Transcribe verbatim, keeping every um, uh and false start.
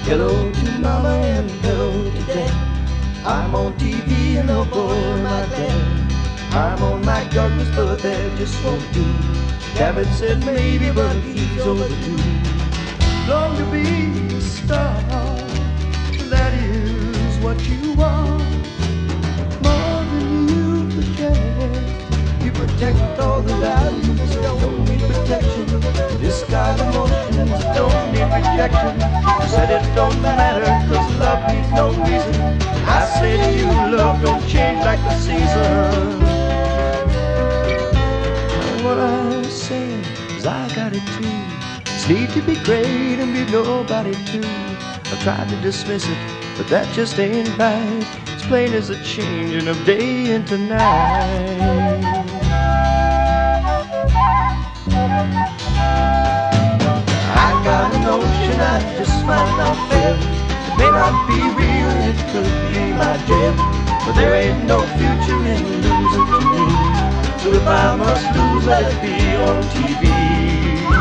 Hello to mama and hello to dad. I'm on T V and oh boy am I glad. I'm on my Douglas, but that just won't do. Cabot said maybe, but he's overdue. Long to be a star, that is what you are. More than you project. You protect all the values, don't need protection. This kind of emotions don't need rejection. You said it don't matter, cause love needs no reason. I say to you, love don't change like the seasons. What I'm saying is I got it too. It's need to be great and be nobody too. I tried to dismiss it, but that just ain't right. It's plain as a changing of day into night. I got a notion I just might not live. It may not be real, it could be my dream, but there ain't no future in losing to me. So if I must lose, let it be on T V.